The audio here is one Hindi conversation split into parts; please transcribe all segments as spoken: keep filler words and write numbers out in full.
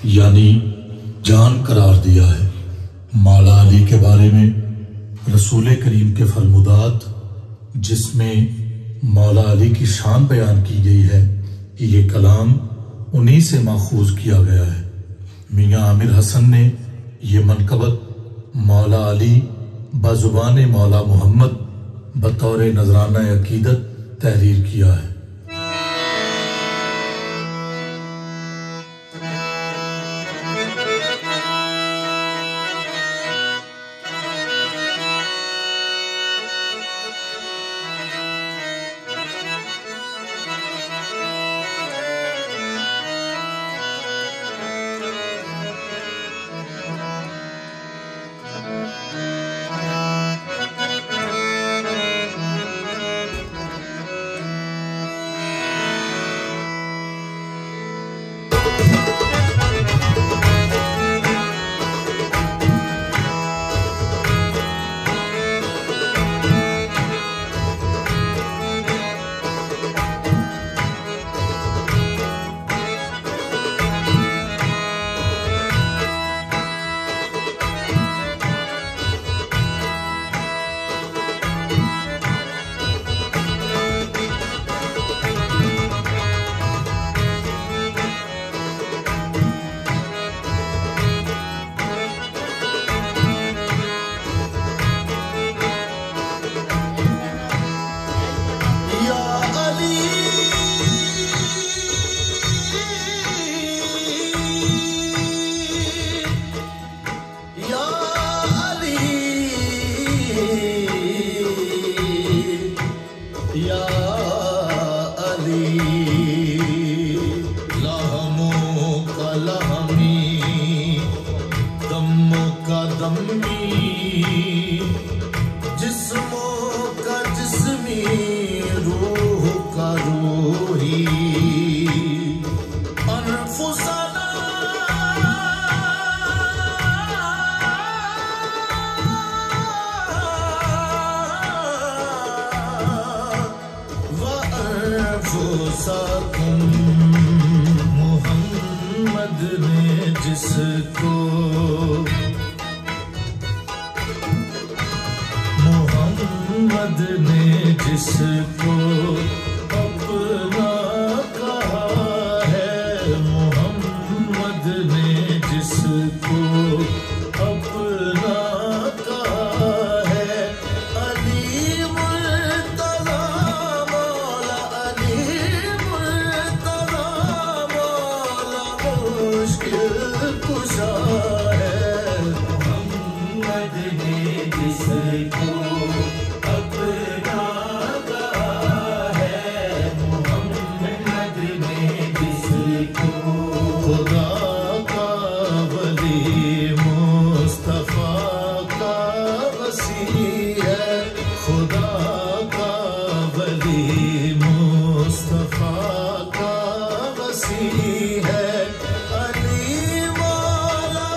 यानी जान करार दिया है। मौला अली के बारे में रसूल करीम के फरमुदात, जिसमें मौला अली की शान बयान की गई है कि ये कलाम उन्हीं से माखूज किया गया है। मियां आमिर हसन ने ये मनकबत मौला अली बजुबान मौला मोहम्मद बतौर नजराना अकीदत तहरीर किया है। मोहम्मद ने जिसको मोहम्मद ने जिसको अपना कहा है, मोहम्मद ने जिसको अपना कहा है, अली मुर्तज़ा मौला अली मुर्तज़ा मौला मुश्किल कुशा है, मोहम्मद ने जिसको है अली मौला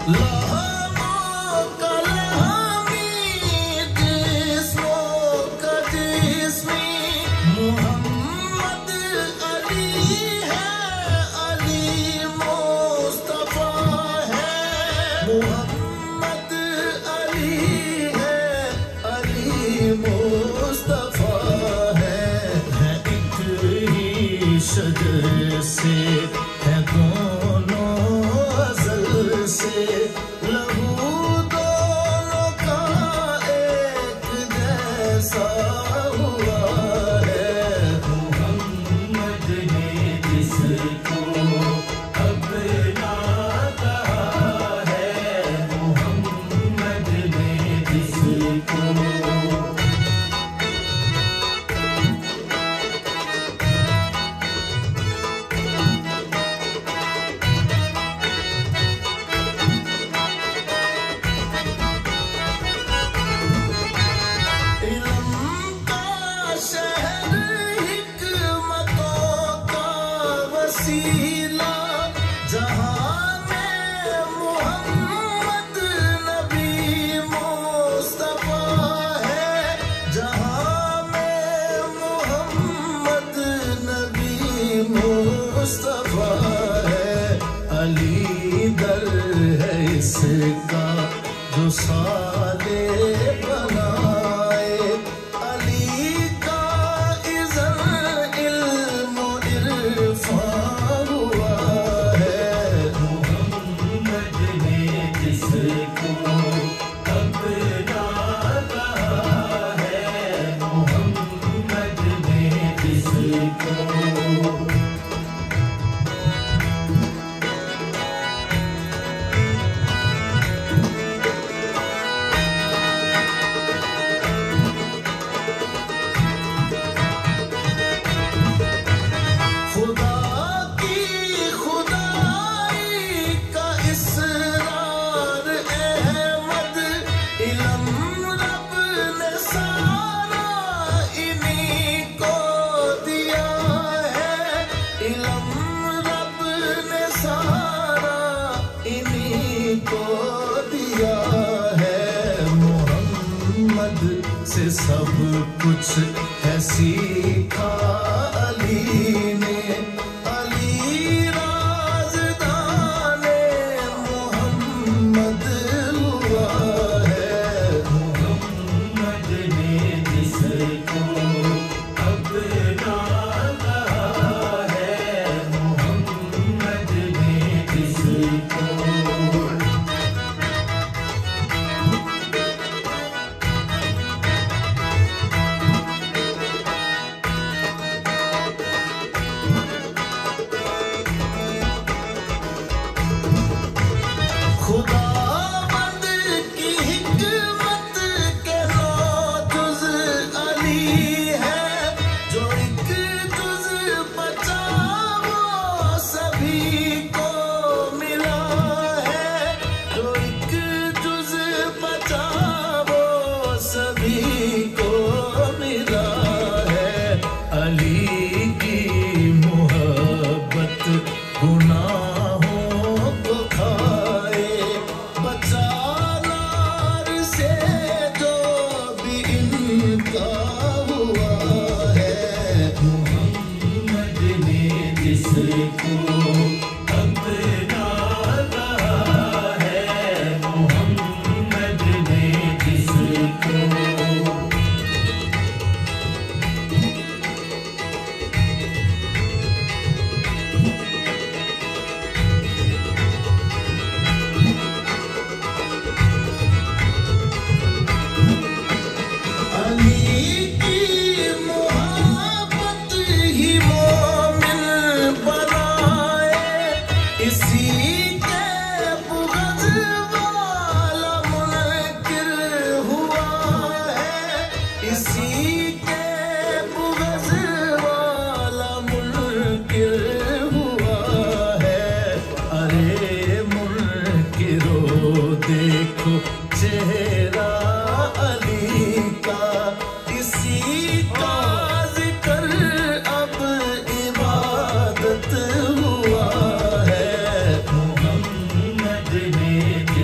शजर से है दोनों अज़ल से लहू दोनों का एक जैसा हुआ है। मोहम्मद ने जिसको अपना कहा है, मोहम्मद ने जिसको जहां में मोहम्मद नबी मुस्तफा है, जहां में मोहम्मद नबी मुस्तफा है। अली दर है इसका जो साले बनाए, अली का इज़्ज़त इल्म इरफान हुआ है। मोहम्मद ने जिसको अपना कहा है, मोहम्मद ने जिसको से सब कुछ है सीखा अली ने। अली राज़दाने मोहम्मद हुआ है। मोहम्मद ने जिसको अपना कहा है, मोहम्मद ने जिसको खुदावंद की हिकमत के नौ जुज़ अली है, जो एक जुज़ बचा वो सभी को मिला है, जो एक जुज़ बचा वो सभी को मिला है। अली की मोहब्बत गुनाहों को खाए, बचानार से जो भी इनका हुआ है। मोहम्मद ने जिसको अपना कहा है, मोहम्मद ने जिसको देखो चेहरा अली का, इसी का जिक्र अब इबादत हुआ है। मोहम्मद ने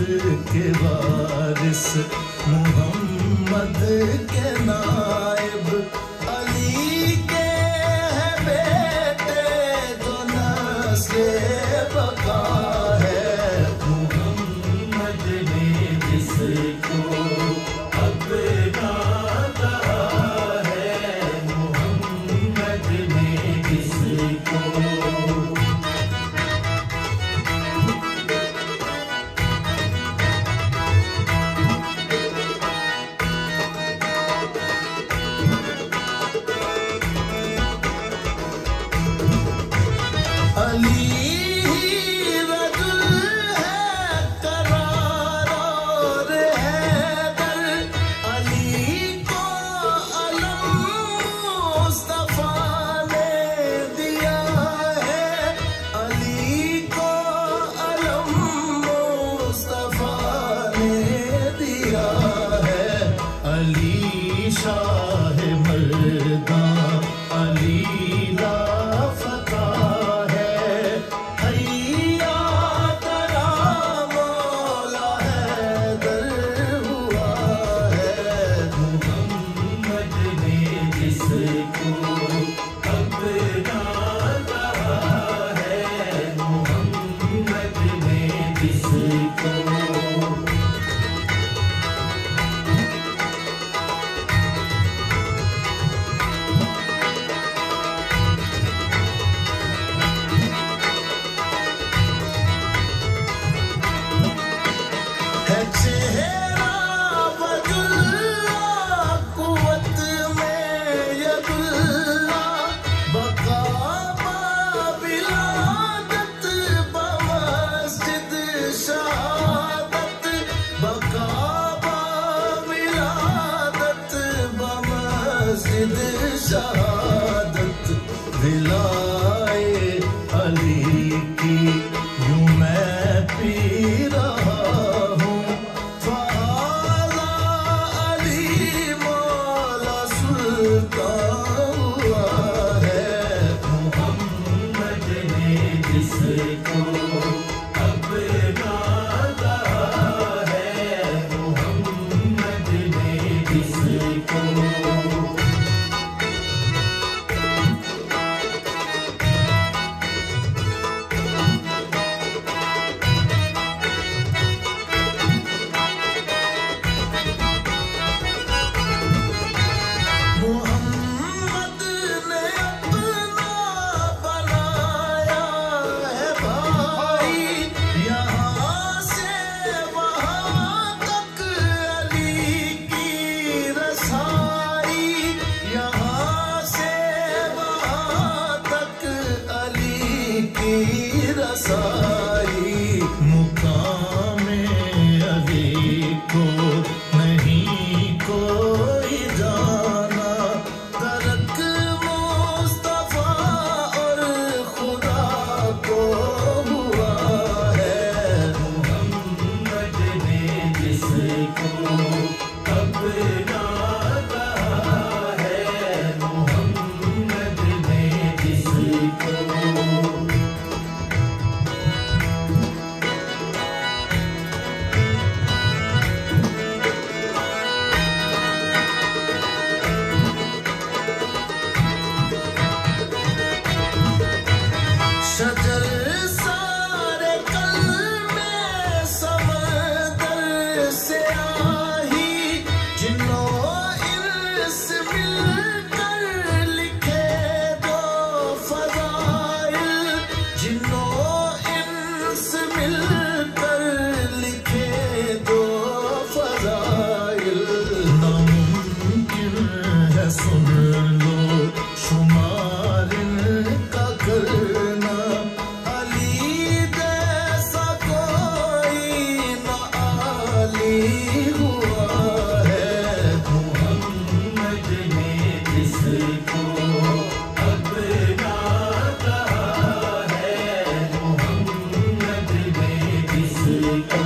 के वारिस मोहम्मद के नायब अली के है बेटे जो नस्ले बका है। मोहम्मद ने जिसको अपना कहा है, मोहम्मद ने जिसको अली ही रजुल है करार और हैदर, अली को अलम मुस्तफा ने दिया है, अली को अलम मुस्तफा ने दिया है। अली शाह मर्दा अली लाफता चेहरा बजुल्ला कुवत में यदुल्ला बका बिलादत बमस्जिद शहादत, बका बिलादत बमस्जिद शहादत। विलाए अली की यूं मैं पी रहा जिसको अपना कहा है, मोहम्मद ने जिसको मोहम्मद ने अपना बनाया है भाई, यहाँ से वहाँ तक अली की रसाई, यहाँ से वहाँ तक अली की रसाई। मुकाम अली को नहीं कोई जाना, तरक मुस्तफा और खुदा को हुआ है। मोहम्मद ने जिसको अपना कहा है, मोहम्मद ने जिसको शजर सारे कल में समंदर से आई, जिन्हों इंस मिलकर लिखे दो फज़ाइल, जिन्हों इंस मिलकर लिखे दो फज़ाइल। नामुमकिन है सुन लो शुमार इनका करना, अली जैसा कोई न आली हुआ है। मोहम्मद ने जिसको अपना कहा है, मोहम्मद ने जिसको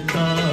का